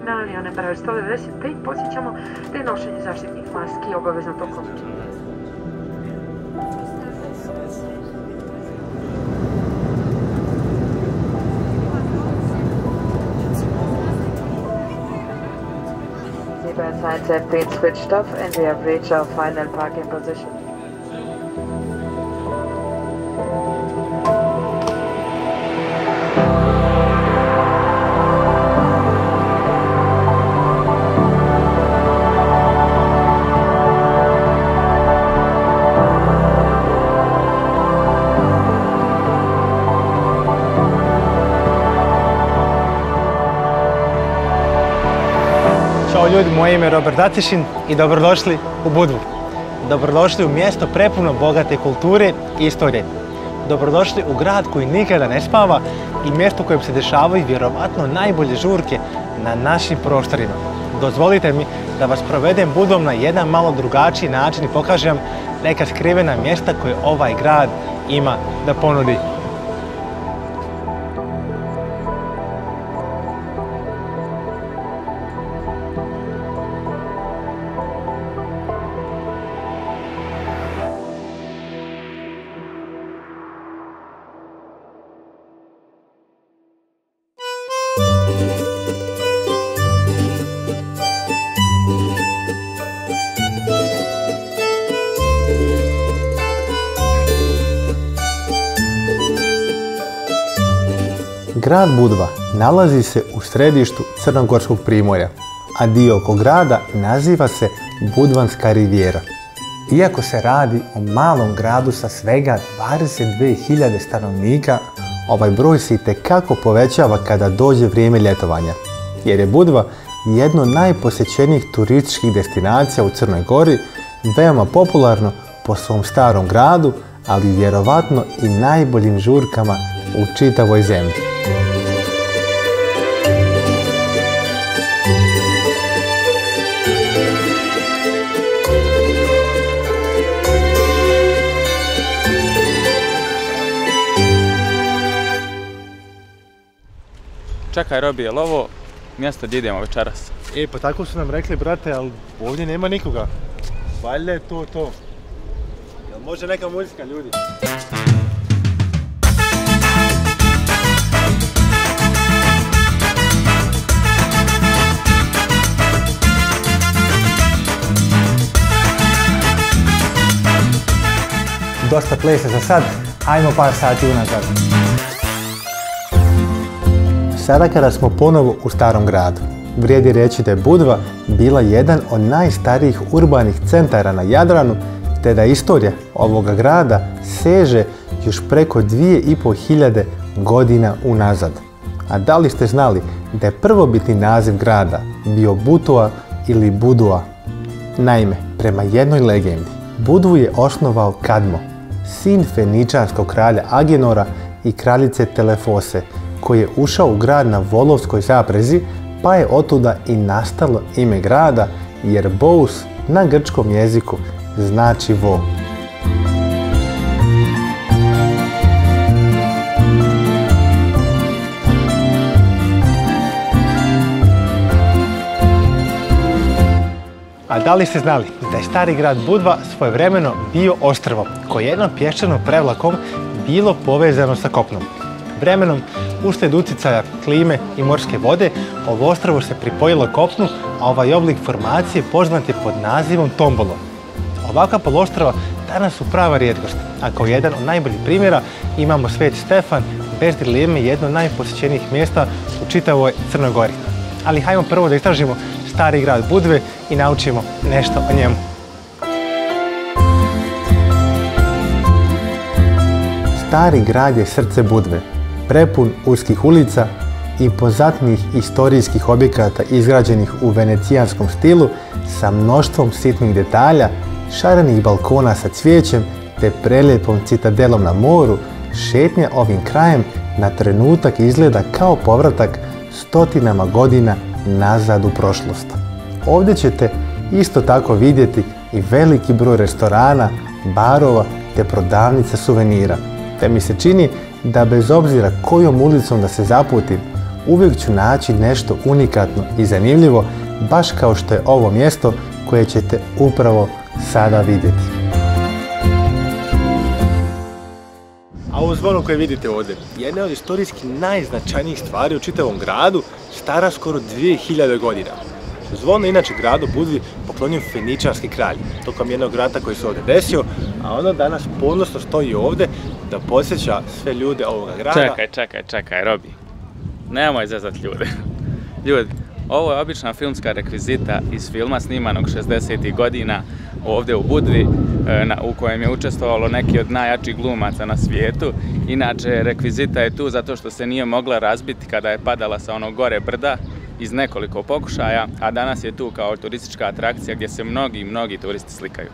dan i one broj 193 podsjećamo te nošenje zaštitnih maski obavezno tokom. Zebra signs have been switched off and we have reached our final parking position. Ćao ljudi, moje ime je Robert Atišin i dobrodošli u Budvu. Dobrodošli u mjesto prepuno bogate kulture i istorije. Dobrodošli u grad koji nikada ne spava i mjesto u kojem se dešavaju vjerovatno najbolje žurke na našim prostorima. Dozvolite mi da vas provedem Budvom na jedan malo drugačiji način i pokažem vam neka skrivena mjesta koje ovaj grad ima da ponudi. Grad Budva nalazi se u središtu Crnogorskog primorja, a dio oko grada naziva se Budvanska rivijera. Iako se radi o malom gradu sa svega 22.000 stanovnika, ovaj broj se itekako povećava kada dođe vrijeme ljetovanja, jer je Budva jedno od najposjećenijih turističkih destinacija u Crnoj Gori, veoma popularno po svom starom gradu, ali vjerovatno i najboljim žurkama u čitavoj zemlji. Čekaj Robi, je li ovo mjesto gdje idemo večeras? Pa tako su nam rekli, brate, ali ovdje nema nikoga. Valjda je to. Jel može neka muzika, ljudi? Dosta plesa za sad, ajmo par sati unazad. Sada kada smo ponovo u starom gradu, vrijedi reći da je Budva bila jedan od najstarijih urbanih centara na Jadranu, te da istorija ovoga grada seže još preko 2500 godina unazad. A da li ste znali da je prvobitni naziv grada bio Butoa ili Budua? Naime, prema jednoj legendi, Budvu je osnovao Kadmo, sin feničanskog kralja Agenora i kraljice Telefose, koji je ušao u grad na volovskoj zaprezi, pa je otuda i nastalo ime grada, jer Bous na grčkom jeziku znači vo. A da li ste znali da je stari grad Budva svojevremeno bio ostrvo koje je jednom pješčanom prevlakom bilo povezano sa kopnom? Vremenom, uslijed utjecaja klime i morske vode, ovo ostrvo se pripojilo kopnu, a ovaj oblik formacije poznat je pod nazivom tombolo. Ovakva poluostrva danas su prava rijetkost, a kao jedan od najboljih primjera imamo Sveti Stefan, bez dileme jedno od najposjećenijih mjesta u čitavoj Crnoj Gori. Ali hajmo prvo da istražimo stari grad Budve i naučimo nešto o njemu. Stari grad je srce Budve, prepun uskih ulica, impozantnih istorijskih objekata izgrađenih u venecijanskom stilu sa mnoštvom sitnih detalja, šarenih balkona sa cvijećem te prelijepom citadelom na moru. Šetnja ovim krajem na trenutak izgleda kao povratak stotinama godina nazad u prošlost. Ovdje ćete isto tako vidjeti i veliki broj restorana, barova te prodavnica suvenira. Te mi se čini da bez obzira kojom ulicom da se zaputim, uvijek ću naći nešto unikatno i zanimljivo, baš kao što je ovo mjesto koje ćete upravo sada vidjeti. A ovo zvono koje vidite ovdje, jedna od istorijski najznačajnijih stvari u čitavom gradu, stara skoro 2000 godina. Zvono je inače gradu Budvi poklonio Feničarski kralj, tokom jednog rata koji se ovdje desio, a ono danas ponosno stoji ovdje da podsjeća sve ljude ovoga grada. Čekaj, Robi. Nemoj zezat ljude. Ljudi, ovo je obična filmska rekvizita iz filma snimanog 60. godina ovdje u Budvi, u kojem je učestvovalo neki od najjačih glumaca na svijetu. Inače, rekvizita je tu zato što se nije mogla razbiti kada je padala sa onog gore brda iz nekoliko pokušaja, a danas je tu kao turistička atrakcija gdje se mnogi turisti slikaju.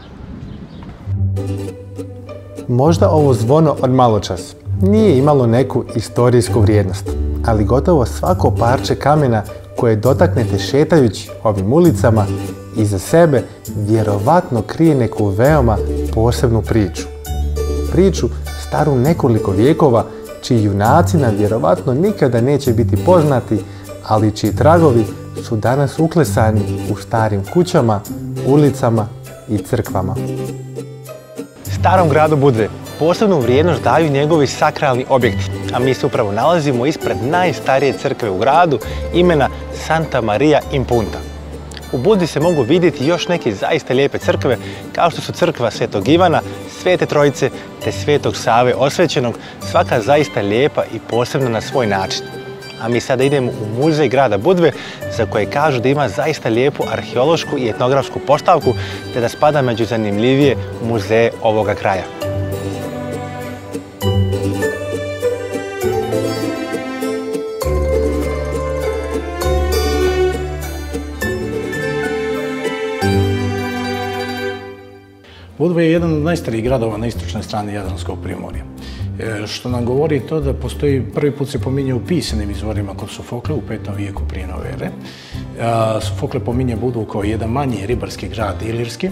Možda ovo zvono od maločas nije imalo neku istorijsku vrijednost, ali gotovo svako parče kamena koje dotaknete šetajući ovim ulicama iza sebe vjerovatno krije neku veoma posebnu priču. Priču staru nekoliko vijekova, čiji junaci nam vjerovatno nikada neće biti poznati, ali čiji tragovi su danas uklesani u starim kućama, ulicama i crkvama. Starom gradu Budve posebnu vrijednost daju njegovi sakralni objekti, a mi se upravo nalazimo ispred najstarije crkve u gradu, imena Santa Maria in Punta. U Budvi se mogu vidjeti još neke zaista lijepe crkve, kao što su crkva Svetog Ivana, Svete Trojice te Svetog Save Osvećenog, svaka zaista lijepa i posebna na svoj način. A mi sada idemo u muzej grada Budve, za koje kažu da ima zaista lijepu arheološku i etnografsku postavku, te da spada među zanimljivije muzeje ovoga kraja. Budva je jedan od najstarijih gradova na istočnoj strani Jadranskog primorja. Što nam govori to da postoji, prvi put se pominje u pisanim izvorima kod Sofokle u 5. vijeku prije nove ere. Sofokle pominje Budvu kao jedan manji ribarski grad ilirski.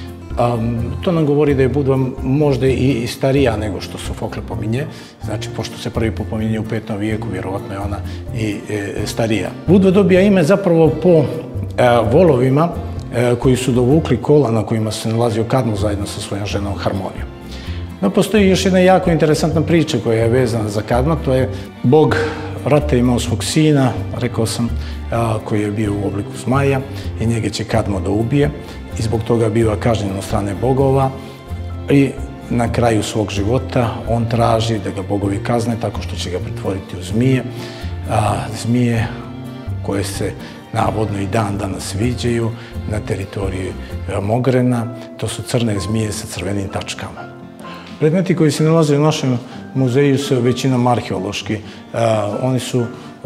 To nam govori da je Budva možda i starija nego što Sofokle pominje. Znači, pošto se prvi put pominje u 5. vijeku, vjerovatno je ona i starija. Budva dobija ime zapravo po volovima koji su dovukli kola na kojima se nalazio Kadmo zajedno sa svojom ženom Harmonijom. No, postoji još jedna jako interesantna priča koja je vezana za Kadma, to je Bog rata imao svog sina, rekao sam, koji je bio u obliku zmaja i njega će Kadmo da ubije i zbog toga biva kažnjen od strane bogova i na kraju svog života on traži da ga bogovi kazne tako što će ga pretvoriti u zmije, zmije koje se navodno i dan danas viđaju na teritoriji Mogrena. To su crne zmije sa crvenim tačkama. Predmeti koji se nalaze u našem muzeju su većinom arheološki. Oni su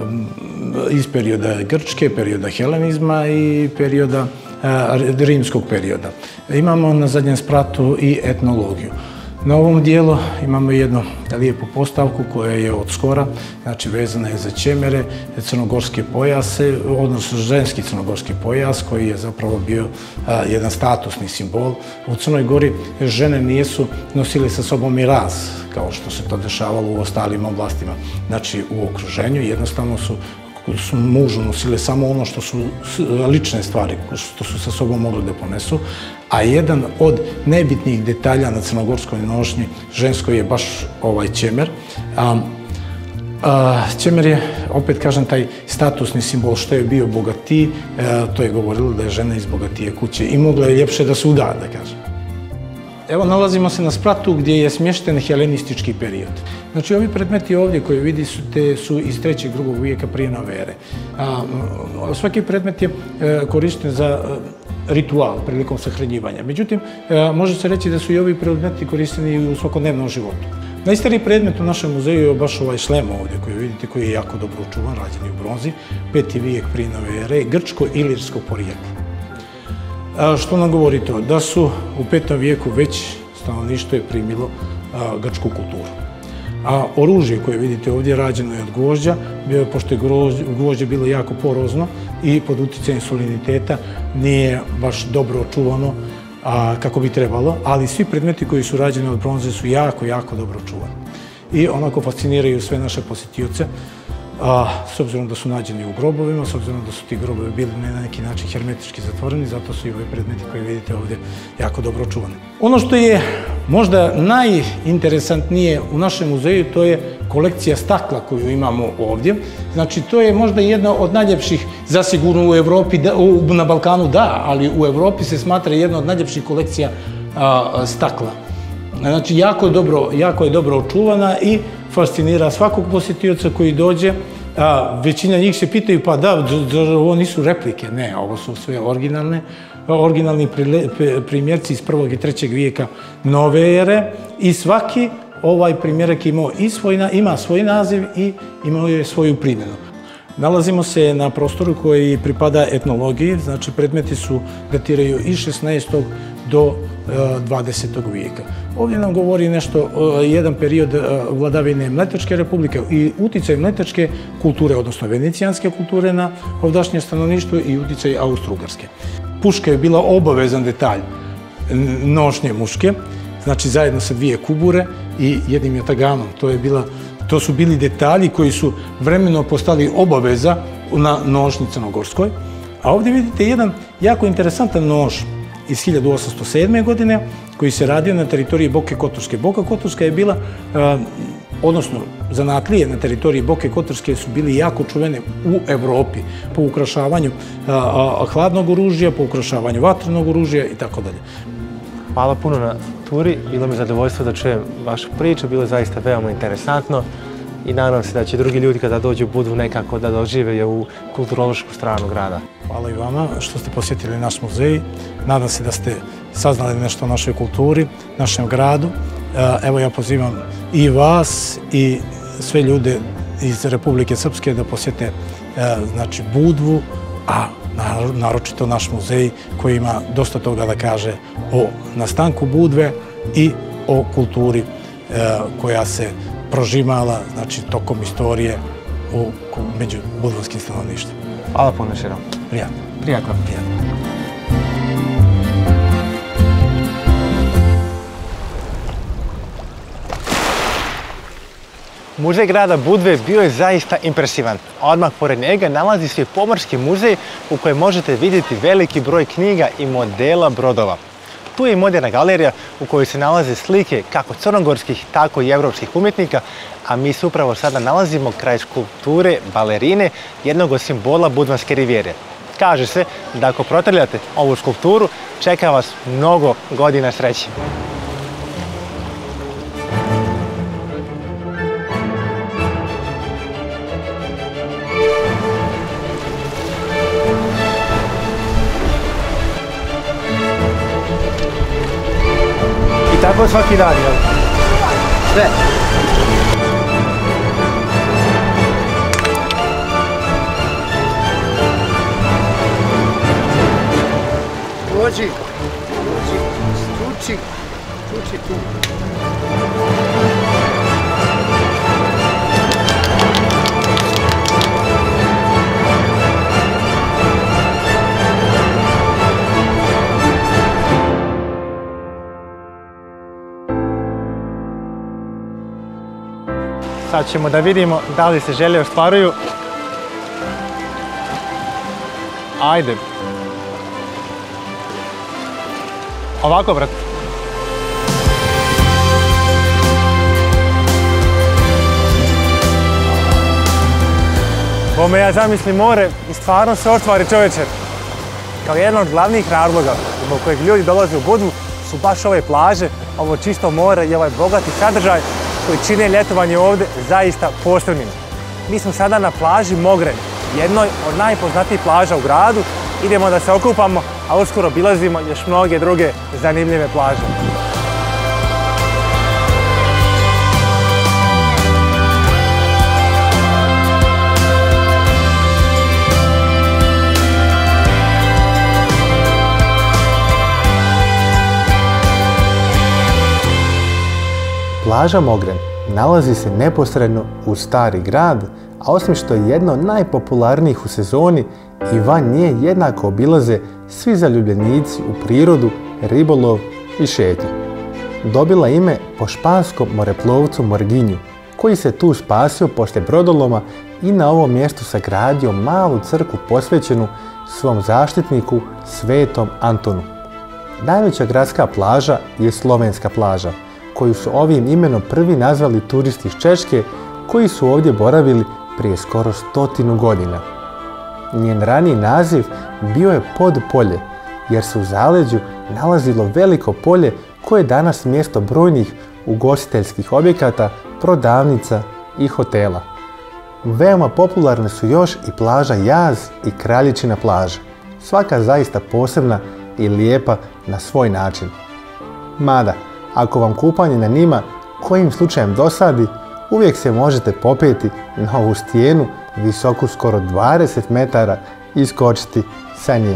iz perioda Grčke, perioda helenizma i perioda rimskog perioda. Imamo na zadnjem spratu i etnologiju. Na ovom dijelu imamo jednu lijepu postavku koja je od skora, znači vezana je za čemere, crnogorske pojase, odnosno ženski crnogorski pojas koji je zapravo bio jedan statusni simbol. U Crnoj Gori žene nisu nosile sa sobom i raz, kao što se to dešavalo u ostalim oblastima. Znači u okruženju jednostavno su mužu nosile samo ono što su lične stvari, što su sa sobom mogli da ponesu, a jedan od nebitnijih detalja na crnogorskoj nošnji ženskoj je baš ovaj čemer. Čemer je, opet kažem, taj statusni simbol, što je bio bogatiji, to je govorilo da je žena iz bogatije kuće i mogla je ljepše da se uda, da kažem. Evo, nalazimo se na spratu gdje je smješten helenistički period. Znači, ovi predmeti ovdje koje vidite su iz 3. i 2. vijeka prije nove ere. Svaki predmet je korišten za ritual prilikom sahranjivanja. Međutim, može se reći da su i ovi predmeti koristeni u svakodnevnom životu. Najstariji predmet u našem muzeju je baš ovaj šlem ovdje koji vidite, koji je jako dobro očuvan, rađen je u bronzi, 5. vijek prije nove ere, grčko-ilirskog porijekla. Što nam govori to? Da su u 5. vijeku već stanovništvo je primilo grčku kulturu. A oružje koje vidite ovdje rađeno je od gvožđa, pošto je gvožđe bilo jako porozno i pod utjecajem saliniteta nije baš dobro očuvano kako bi trebalo, ali svi predmeti koji su rađeni od bronze su jako, jako dobro očuvani. I onako fasciniraju sve naše posjetioce. s obzirom da su nađeni u grobovima, s obzirom da su ti grobovi bili na neki način hermetički zatvoreni, zato su i ovi predmeti koje vidite ovdje jako dobro očuvani. Ono što je možda najinteresantnije u našem muzeju, to je kolekcija stakla koju imamo ovdje. Znači, to je možda jedna od najljepših, zasigurno u Evropi, na Balkanu da, ali u Evropi se smatra jedna od najljepših kolekcija stakla. Znači, jako je dobro očuvana i fascinira svakog posjetioca koji dođe. Većina njih se pitaju, pa da, ovo nisu replike. Ne, ovo su sve originalni primjerci iz 1. i 3. vijeka nove ere i svaki ovaj primjerak ima svoj naziv i imao je svoju primjenu. Nalazimo se na prostoru koji pripada etnologiji, znači predmeti datiraju iz 16. do 20. vijeka. Ovdje nam govori jedan period vladavine Mletačke republike i uticaj mletačke kulture, odnosno venecijanske kulture na ovdašnje stanovništvo i uticaj Austro-Ugarske. Puška je bila obavezan detalj nošnje muške, znači zajedno sa 2 kubure i jednim jataganom. To su bili detalji koji su vremenom postali obaveza na nošnji crnogorskoj. A ovdje vidite jedan jako interesantan nož iz 1807. godine koji se radio na teritoriji Boke Kotorske. Boka Kotorska je bila, odnosno zanatlije na teritoriji Boke Kotorske su bili jako čuvene u Evropi po ukrašavanju hladnog oružja, po ukrašavanju vatrenog oružja i tako dalje. Hvala puno na turi, bilo mi zadovoljstvo da čujem vašu priču, bilo je zaista veoma interesantno i nadam se da će drugi ljudi kada dođu u Budvu nekako da dožive u kulturološku stranu grada. Hvala i vama što ste posjetili naš muzej. Nadam se da ste saznali nešto o našoj kulturi, našem gradu. Evo ja pozivam i vas i sve ljude iz Republike Srpske da posjete Budvu, a naročito naš muzej koji ima dosta toga da kaže o nastanku Budve i o kulturi koja se prožimala tokom istorije među budvanskim stanovništvom. Hvala puno širom. Prijatno. Prijatno. Muzej grada Budve bio je zaista impresivan. Odmah pored njega nalazi se pomorski muzej u kojem možete vidjeti veliki broj knjiga i modela brodova. Tu je i moderna galerija u kojoj se nalaze slike kako crnogorskih, tako i evropskih umjetnika, a mi se upravo sada nalazimo kraj skulpture balerine, jednog od simbola Budvanske rivijere. Kaže se da ako protrljate ovu skulpturu, čeka vas mnogo godina sreće. Tako svaki dan, jel? Sve. Dođi, stuči tu. Sad ćemo da vidimo da li se želje ostvaruju. Ajde. Ovako, brat. Bome ja zamislim more i stvarno se ostvari, čoveče. Kao jedan od glavnih razloga zbog kojeg ljudi dolaze u Budvu su baš ove plaže, ovo čisto more i ovaj bogati sadržaj koji čine ljetovanje ovdje zaista posebnim. Mi smo sada na plaži Mogren, jednoj od najpoznatijih plaža u gradu. Idemo da se okupamo, a uskoro obilazimo još mnoge druge zanimljive plaže. Plaža Mogren nalazi se neposredno uz Stari grad, a osim što je jedna od najpopularnijih u sezoni, i van nje jednako obilaze svi zaljubljenici u prirodu, ribolov i šetnju. Dobila ime po španskom moreplovcu Morginju, koji se tu spasio poslije brodoloma i na ovom mjestu sagradio malu crkvu posvećenu svom zaštitniku Svetom Antunu. Najveća gradska plaža je Slovenska plaža, koju su ovim imenom prvi nazvali turisti iz Češke koji su ovdje boravili prije skoro 100 godina. Njen raniji naziv bio je Podpolje, jer se u zaleđu nalazilo veliko polje koje je danas mjesto brojnih ugostiteljskih objekata, prodavnica i hotela. Veoma popularne su još i plaža Jaz i Kraljičina plaža, svaka zaista posebna i lijepa na svoj način. Mada, ako vam kupanje na njima kojim slučajem dosadi, uvijek se možete popeti na ovu stijenu visoku skoro 20 metara i skočiti sa nje.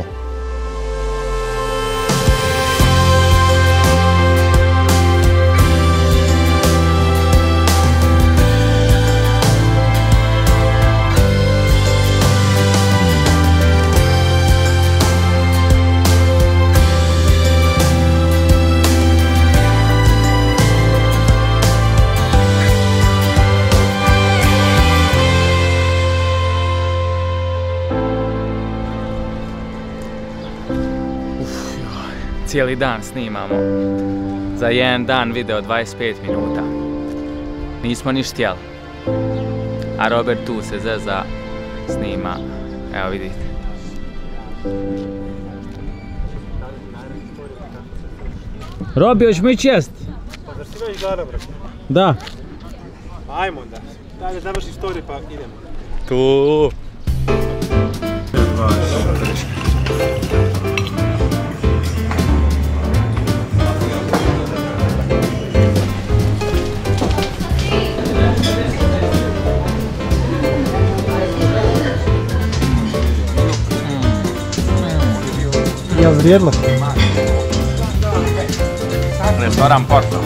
Cijeli dan snimamo. Za jedan dan video 25 minuta. Nismo niš htjeli. A Robert tu se zeza, snima. Evo vidite. Robi, hoćemo ići jest? Pa zar si već glada, bro? Da. Ajmo onda. Daj da završi story pa idemo. Tu. Jel vrijedlo? Restoran Porto.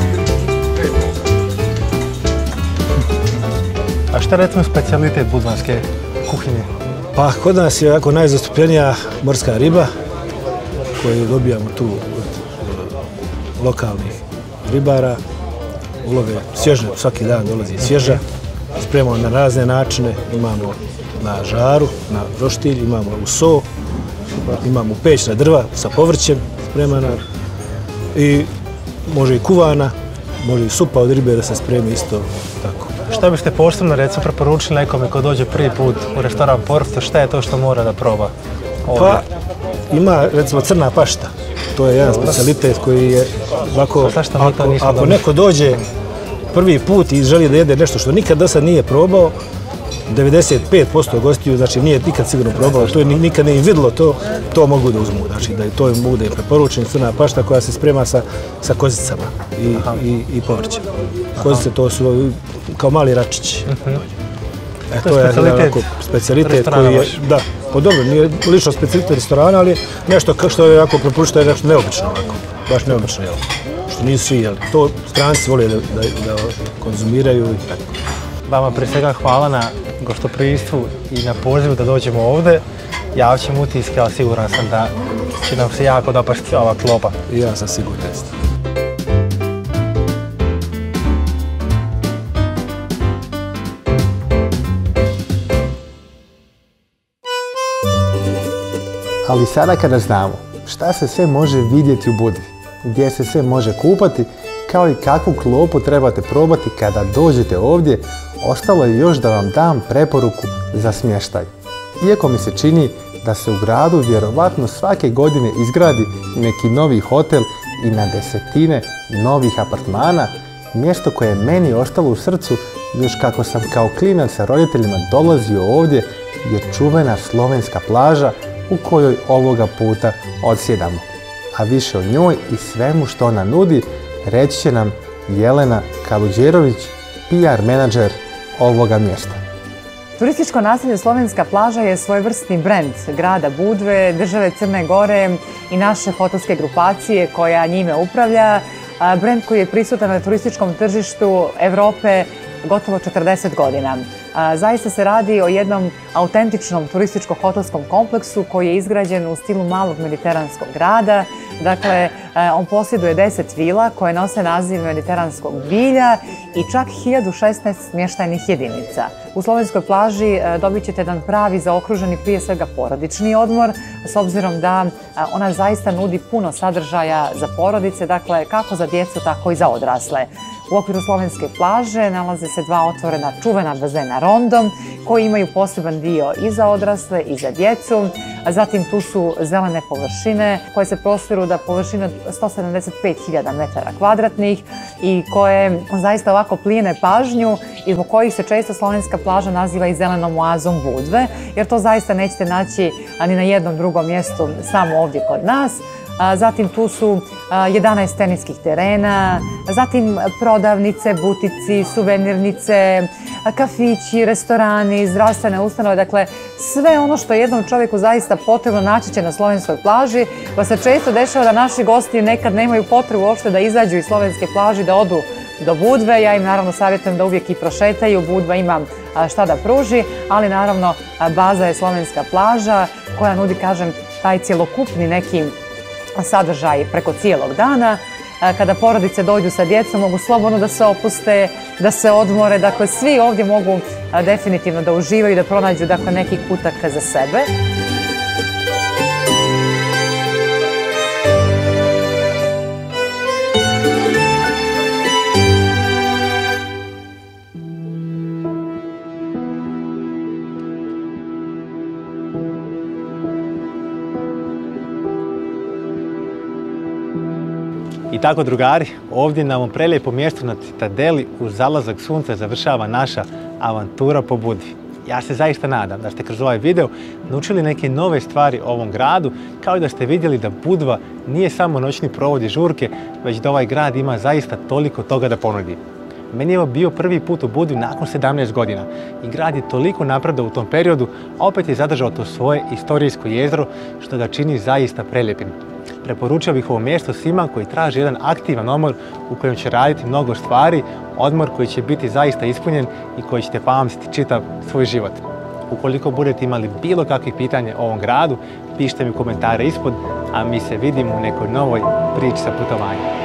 A šta recimo specijalitet budvanske kuhinje? Pa kod nas je jako najzastupljenija morska riba koju dobijamo tu od lokalnih ribara. Ulove svježe, svaki dan dolazi svježa. Spremamo na razne načine, imamo na žaru, na roštilj, imamo u so, imamo pećna drva sa povrćem spremana i može i kuvana, može i supa od ribe da se spremi isto tako. Šta biste posebno recimo preporučili nekome ko dođe prvi put u restoran Porto, šta je to što mora da proba ovdje? Pa ima recimo crna pašta, to je jedan specijalitet koji je ovako, ako neko dođe prvi put i želi da jede nešto što nikad do sad nije probao, 95% gostiju, znači nije nikad sigurno probao, to je nikad nije vidjelo, to mogu da uzmu, znači da to mogu da je preporučen crna pašta koja se sprema sa kozicama i povrćem. Kozice to su kao mali račići. To je specijalitet koji je, da, po dobro, nije lično specijalitet restorana, ali nešto što je jako preporučeno, je nešto neobično ovako, baš neobično jelo, što nisu svi jeli. To stranci vole da konzumiraju i tako. Vama prije svega hvala na gostoprijstvu i na pozivu da dođemo ovdje. Ja ću utiske, ali siguran sam da će nam se jako dopasti ova klopa. I ja sam siguran. Ali sada kada znamo šta se sve može vidjeti u Budvi, gdje se sve može kupati, kao i kakvu klopu trebate probati kada dođete ovdje, ostalo je još da vam dam preporuku za smještaj. Iako mi se čini da se u gradu vjerovatno svake godine izgradi neki novi hotel i na desetine novih apartmana, mjesto koje je meni ostalo u srcu još kako sam kao klinac sa roditeljima dolazio ovdje je čuvena Slovenska plaža u kojoj ovoga puta odsjedamo. A više o njoj i svemu što ona nudi reći će nam Jelena Kaluđerović, PR menadžer ovoga mjesta. Turističko naselje Slovenska plaža je svojevrsni brend grada Budve, države Crne Gore i naše hotelske grupacije koja njime upravlja. Brend koji je prisutan na turističkom tržištu Evrope gotovo 40 godina. Zaista se radi o jednom autentičnom turističko-hotelskom kompleksu koji je izgrađen u stilu malog mediteranskog grada Dakle, on posjeduje 10 vila koje nose naziv mediteranskog bilja i čak 1016 smještajnih jedinica. U slovenskoj plaži dobit ćete jedan pravi zaokruženi, prije svega porodični odmor, s obzirom da ona zaista nudi puno sadržaja za porodice, dakle kako za djecu, tako i za odrasle. U okviru slovenske plaže nalaze se 2 otvorena čuvena bazena rondom koji imaju poseban dio i za odrasle i za djecu. Zatim tu su zelene površine koje se prostiru da površine 175.000 metara kvadratnih i koje zaista ovako plijene pažnju i zbog kojih se često slovenska plaža naziva i zelenom oazom Budve, jer to zaista nećete naći ni na jednom drugom mjestu samo ovdje kod nas. Zatim tu su 11 teniskih terena, zatim prodavnice, butici, suvenirnice, kafići, restorani, zdravstvene ustanove, dakle sve ono što je jednom čovjeku zaista potrebno naći će na slovenskoj plaži, pa se često dešava da naši gosti nekad nemaju potrebu uopšte da izađu iz slovenske plaže, da odu do Budve. Ja im naravno savjetujem da uvijek i prošetaju, Budva ima šta da pruži, ali naravno baza je slovenska plaža koja nudi, kažem, taj cjelokupni neki sadržaj preko cijelog dana. Kada porodice dođu sa djecom, mogu slobodno da se opuste, da se odmore. Dakle, svi ovdje mogu definitivno da uživaju i da pronađu neki kutak za sebe. I tako, drugari, ovdje na ovom prelijepom mjestu na Citadeli uz zalazak sunca završava naša avantura po Budvi. Ja se zaista nadam da ste kroz ovaj video naučili neke nove stvari o ovom gradu, kao i da ste vidjeli da Budva nije samo noćni provod i žurke, već da ovaj grad ima zaista toliko toga da ponudi. Meni je ovo bio prvi put u Budvi nakon 17 godina i grad je toliko napredao u tom periodu, a opet je zadržao to svoje istorijsko jezero što ga čini zaista prelijepim. Preporučio bih ovo mjesto svima koji traže jedan aktivan odmor u kojem će raditi mnogo stvari, odmor koji će biti zaista ispunjen i koji ćete pamtiti čitav svoj život. Ukoliko budete imali bilo kakvih pitanja o ovom gradu, pišite mi komentare ispod, a mi se vidimo u nekoj novoj priči sa putovanja.